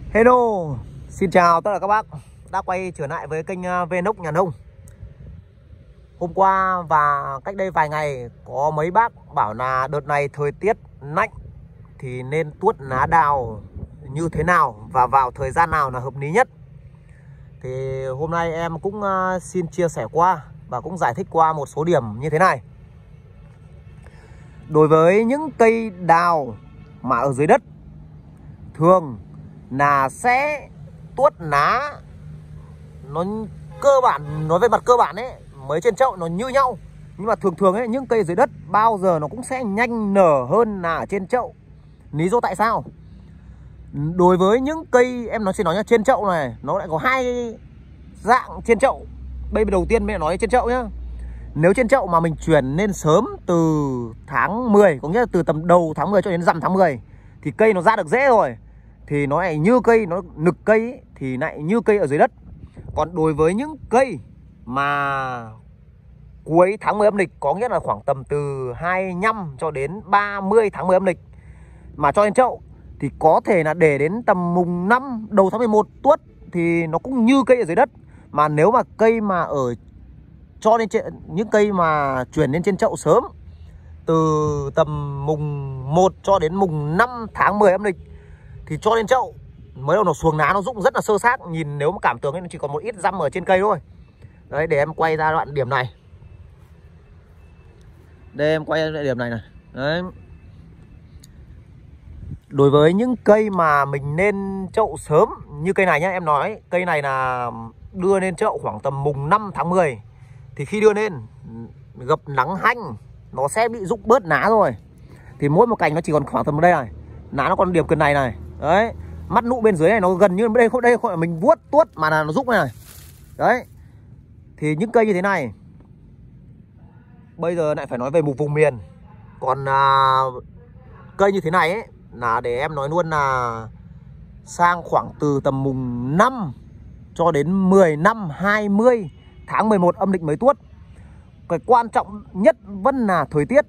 Hello, xin chào tất cả các bác đã quay trở lại với kênh Vlog Nhà Nông. Hôm qua và cách đây vài ngày có mấy bác bảo là đợt này thời tiết lạnh thì nên tuốt lá đào như thế nào và vào thời gian nào là hợp lý nhất. Thì hôm nay em cũng xin chia sẻ qua và cũng giải thích qua một số điểm như thế này. Đối với những cây đào mà ở dưới đất thường là sẽ tuốt lá, nó cơ bản, nói về mặt cơ bản ấy, mới trên chậu nó như nhau. Nhưng mà thường ấy, những cây dưới đất bao giờ nó cũng sẽ nhanh nở hơn là ở trên chậu. Lý do tại sao? Đối với những cây, em nói xin nói nhá, trên chậu này nó lại có hai dạng trên chậu. Bây đầu tiên mình nói trên chậu nhá. Nếu trên chậu mà mình chuyển lên sớm từ tháng 10, có nghĩa là từ tầm đầu tháng 10 cho đến rằm tháng 10 thì cây nó ra được rễ rồi, thì nó lại như cây, nó nực cây ấy, thì lại như cây ở dưới đất. Còn đối với những cây mà cuối tháng 10 âm lịch, có nghĩa là khoảng tầm từ 25 cho đến 30 tháng 10 âm lịch mà cho lên chậu, thì có thể là để đến tầm mùng 5 đầu tháng 11 tuốt thì nó cũng như cây ở dưới đất. Mà nếu mà cây mà ở cho lên trên, những cây mà chuyển lên trên chậu sớm từ tầm mùng 1 cho đến mùng 5 tháng 10 âm lịch thì cho lên chậu mới đầu nó xuống lá, nó rụng rất là sơ xác. Nhìn nếu mà cảm tưởng ấy, nó chỉ còn một ít răm ở trên cây thôi. Đấy, để em quay ra đoạn điểm này. Đây em quay lại điểm này này. Đấy. Đối với những cây mà mình nên chậu sớm như cây này nhá, em nói cây này là đưa lên chậu khoảng tầm mùng 5 tháng 10 thì khi đưa lên gặp nắng hanh nó sẽ bị rụng bớt lá rồi. Thì mỗi một cành nó chỉ còn khoảng tầm đây này, lá nó còn điểm cần này này. Đấy, mắt nụ bên dưới này nó gần như đây không phải mình vuốt tuốt mà là nó rụng này. Đấy. Thì những cây như thế này bây giờ lại phải nói về một vùng miền. Còn cây như thế này ấy là để em nói luôn là sang khoảng từ tầm mùng 5 cho đến 10 năm 20 tháng 11 âm lịch mới tuốt. Cái quan trọng nhất vẫn là thời tiết.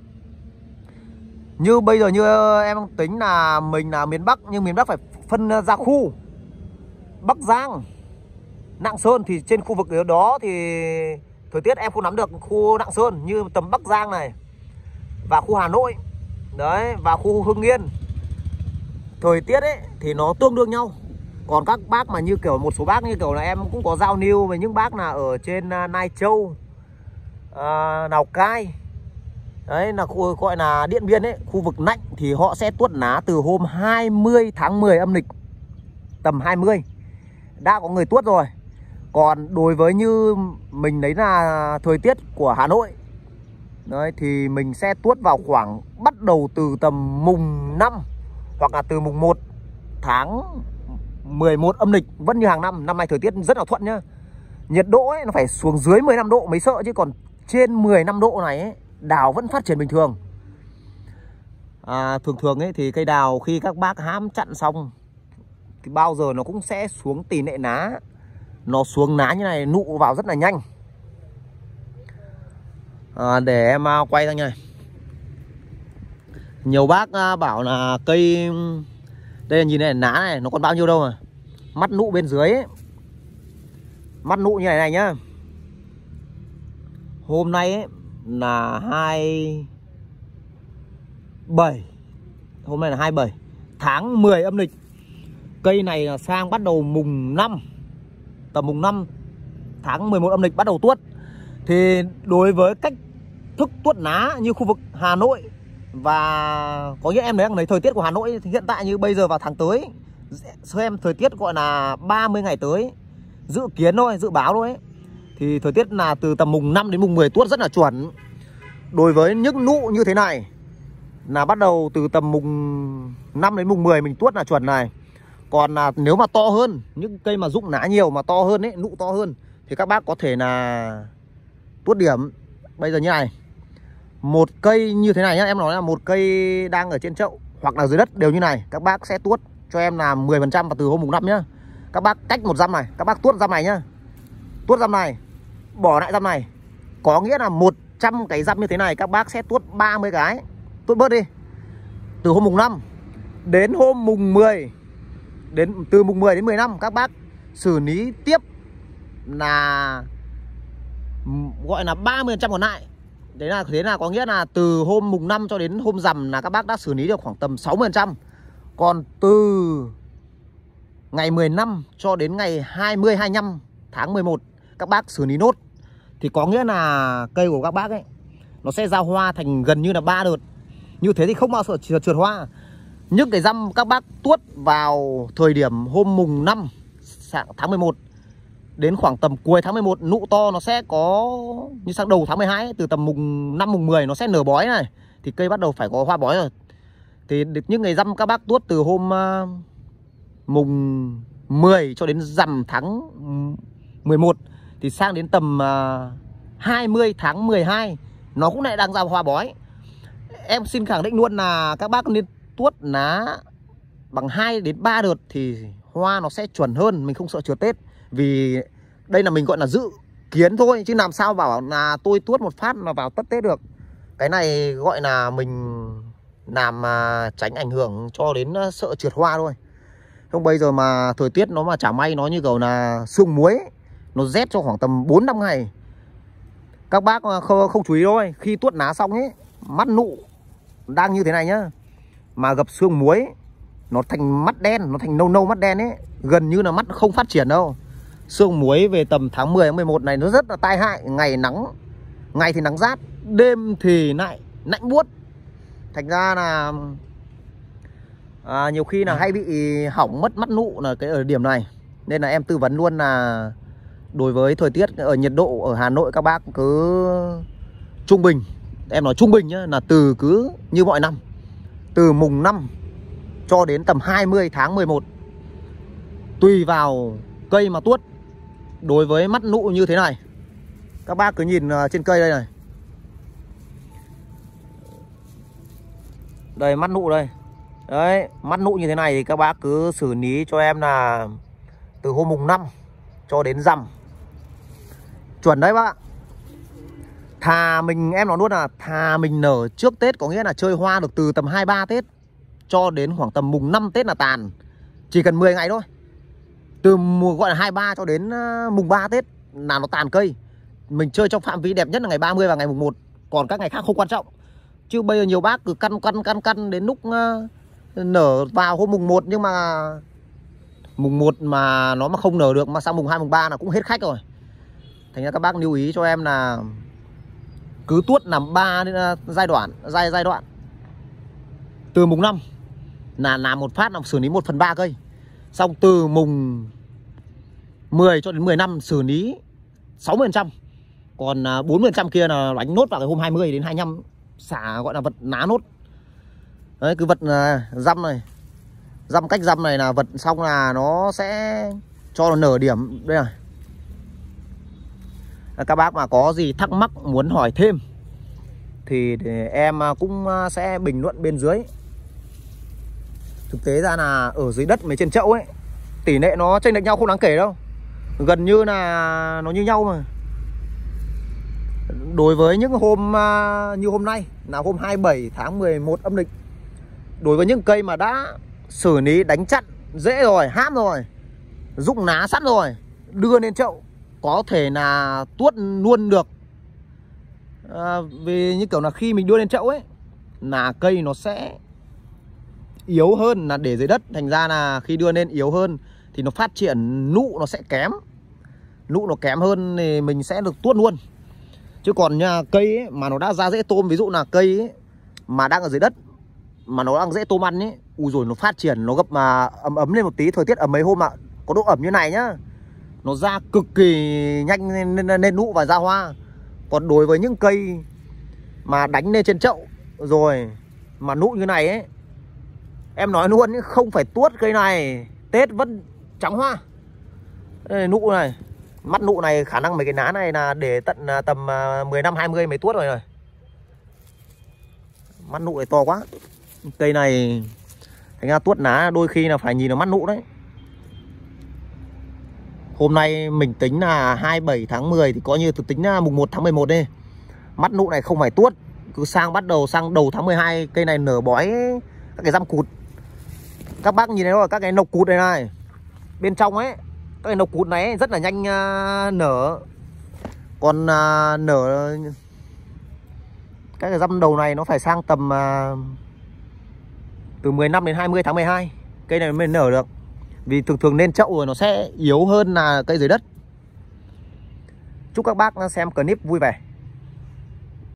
Như bây giờ như em tính là mình là miền Bắc, nhưng miền Bắc phải phân ra khu Bắc Giang, Lạng Sơn. Thì trên khu vực đó thì thời tiết em không nắm được. Khu Lạng Sơn như tầm Bắc Giang này, và khu Hà Nội đấy, và khu Hưng Yên, thời tiết ấy thì nó tương đương nhau. Còn các bác mà như kiểu một số bác như kiểu là em cũng có giao lưu với những bác là ở trên Lai Châu, Lào Cai, đấy là khu gọi là Điện Biên ấy, khu vực lạnh, thì họ sẽ tuốt lá từ hôm 20 tháng 10 âm lịch, tầm 20 đã có người tuốt rồi. Còn đối với như mình đấy là thời tiết của Hà Nội đấy, thì mình sẽ tuốt vào khoảng bắt đầu từ tầm mùng 5 hoặc là từ mùng 1 tháng 11 âm lịch, vẫn như hàng năm. Năm nay thời tiết rất là thuận nhá. Nhiệt độ ấy nó phải xuống dưới 15 độ mới sợ, chứ còn trên 15 độ này ấy, đào vẫn phát triển bình thường. Thường ấy thì cây đào khi các bác hãm chặn xong thì bao giờ nó cũng sẽ xuống tỷ lệ lá. Nó xuống lá như này, nụ vào rất là nhanh. Để em quay ra như này. Nhiều bác bảo là cây, đây là nhìn này, lá này nó còn bao nhiêu đâu mà. Mắt nụ bên dưới ấy, mắt nụ như này nhá. Hôm nay ấy là 27, hôm nay là 27 tháng 10 âm lịch. Cây này là sang bắt đầu mùng 5, tầm mùng 5 tháng 11 âm lịch bắt đầu tuốt. Thì đối với cách thức tuốt lá như khu vực Hà Nội, và có nghĩa em lấy thời tiết của Hà Nội hiện tại như bây giờ vào tháng tới, xem thời tiết gọi là 30 ngày tới, dự kiến thôi, dự báo thôi ấy, thì thời tiết là từ tầm mùng 5 đến mùng 10 tuốt rất là chuẩn. Đối với những nụ như thế này là bắt đầu từ tầm mùng 5 đến mùng 10 mình tuốt là chuẩn này. Còn là nếu mà to hơn, những cây mà rụng lá nhiều mà to hơn ấy, nụ to hơn, thì các bác có thể là tuốt điểm. Bây giờ như này, một cây như thế này nhá, em nói là một cây đang ở trên chậu hoặc là dưới đất đều như này, các bác sẽ tuốt cho em là 10% và từ hôm mùng 5 nhá. Các bác cách một răm này, các bác tuốt răm này nhá. Tuốt răm này, bỏ lại răm này. Có nghĩa là 100 cái răm như thế này các bác sẽ tuốt 30 cái. Tuốt bớt đi. Từ hôm mùng 5 đến hôm mùng 10 đến từ mùng 10 đến 15 các bác xử lý tiếp là gọi là 30% còn lại. Đấy là thế là có nghĩa là từ hôm mùng 5 cho đến hôm rằm là các bác đã xử lý được khoảng tầm 60%. Còn từ ngày 15 cho đến ngày 20 25 tháng 11 các bác xử lý nốt. Thì có nghĩa là cây của các bác ấy nó sẽ ra hoa thành gần như là 3 đợt. Như thế thì không bao giờ trượt hoa. Những cái răm các bác tuốt vào thời điểm hôm mùng 5 tháng 11 đến khoảng tầm cuối tháng 11, nụ to nó sẽ có như sang đầu tháng 12 ấy, từ tầm mùng 5 mùng 10 nó sẽ nở bói này thì cây bắt đầu phải có hoa bói rồi. Thì những ngày răm các bác tuốt từ hôm mùng 10 cho đến rằm tháng 11 thì sang đến tầm 20 tháng 12 nó cũng lại đang ra hoa bói. Em xin khẳng định luôn là các bác nên tuốt lá bằng 2 đến 3 đợt thì hoa nó sẽ chuẩn hơn, mình không sợ trượt Tết. Vì đây là mình gọi là dự kiến thôi, chứ làm sao bảo là tôi tuốt một phát là vào tất Tết được. Cái này gọi là mình làm tránh ảnh hưởng cho đến sợ trượt hoa thôi. Không bây giờ mà thời tiết nó mà chả may nó như kiểu là sương muối ấy, nó rét cho khoảng tầm 4-5 ngày. Các bác không chú ý thôi, khi tuốt lá xong ấy, mắt nụ đang như thế này nhá, mà gặp sương muối nó thành mắt đen, nó thành nâu nâu mắt đen ấy, gần như là mắt không phát triển đâu. Sương muối về tầm tháng 10 tháng 11 này nó rất là tai hại. Ngày nắng, ngày thì nắng rát, đêm thì lại lạnh buốt. Thành ra là nhiều khi là hay bị hỏng mất mắt nụ là cái ở điểm này. Nên là em tư vấn luôn là đối với thời tiết ở nhiệt độ ở Hà Nội các bác cứ trung bình, em nói trung bình nhá, là từ cứ như mọi năm, từ mùng 5 cho đến tầm 20 tháng 11 tùy vào cây mà tuốt. Đối với mắt nụ như thế này, các bác cứ nhìn trên cây đây này, đây mắt nụ đây. Đấy, mắt nụ như thế này thì các bác cứ xử lý cho em là từ hôm mùng 5 cho đến rằm. Chuẩn đấy bác. Thà mình, em nói luôn là thà mình nở trước Tết, có nghĩa là chơi hoa được từ tầm 2-3 Tết cho đến khoảng tầm mùng 5 Tết là tàn. Chỉ cần 10 ngày thôi. Từ gọi là 23 cho đến mùng 3 Tết là nó tàn cây. Mình chơi trong phạm vi đẹp nhất là ngày 30 và ngày mùng 1. Còn các ngày khác không quan trọng. Chứ bây giờ nhiều bác cứ căn đến lúc nở vào hôm mùng 1, nhưng mà mùng 1 mà nó mà không nở được mà sang mùng 2 mùng 3 là cũng hết khách rồi. Thành ra các bác lưu ý cho em là cứ tuốt làm 3 giai đoạn. Từ mùng 5 là làm một phát, làm xử lý 1/3 cây. Xong từ mùng 10 cho đến 15 xử lý 60%. Còn 40% kia là đánh nốt vào cái hôm 20 đến 25 xả, gọi là vật ná nốt. Đấy, cứ vật răm này, cách răm này là vật xong là nó sẽ cho nó nở điểm đây này. Các bác mà có gì thắc mắc muốn hỏi thêm thì để em cũng sẽ bình luận bên dưới. Thực tế ra là ở dưới đất với trên chậu ấy, tỷ lệ nó chênh lệch nhau không đáng kể đâu. Gần như là nó như nhau mà. Đối với những hôm như hôm nay là hôm 27 tháng 11 âm lịch, đối với những cây mà đã xử lý đánh chặn rễ rồi, hãm rồi, rụng lá sẵn rồi, đưa lên chậu có thể là tuốt luôn được. Vì như kiểu là khi mình đưa lên chậu ấy là cây nó sẽ yếu hơn là để dưới đất. Thành ra là khi đưa lên yếu hơn thì nó phát triển nụ nó sẽ kém. Nụ nó kém hơn thì mình sẽ được tuốt luôn. Chứ còn nha, cây ấy, mà nó đã ra rễ tôm, ví dụ là cây ấy, mà đang ở dưới đất mà nó đang rễ tôm ăn ấy, ui rồi nó phát triển, nó gập mà ấm lên một tí, thời tiết ấm mấy hôm ạ, có độ ẩm như này nhá, nó ra cực kỳ nhanh lên nụ và ra hoa. Còn đối với những cây mà đánh lên trên chậu rồi mà nụ như này ấy, em nói luôn ấy, không phải tuốt cây này Tết vẫn trắng hoa. Đây, nụ này, mắt nụ này khả năng mấy cái lá này là để tận tầm 10 năm 20 mới tuốt rồi này. Mắt nụ này to quá. Cây này thành ra tuốt lá đôi khi là phải nhìn vào mắt nụ đấy. Hôm nay mình tính là 27 tháng 10 thì coi như tôi tính là mùng 1 tháng 11 đi. Mắt nụ này không phải tuốt, cứ bắt đầu sang đầu tháng 12 cây này nở bói các cái răm cụt. Các bác nhìn thấy rồi, các cái nọc cụt này này bên trong ấy, các cái nọc cụt này ấy, rất là nhanh nở. Còn nở các cái dăm đầu này nó phải sang tầm từ 15 đến 20 tháng 12 cây này mới nở được. Vì thường thường lên chậu rồi nó sẽ yếu hơn là cây dưới đất. Chúc các bác xem clip vui vẻ.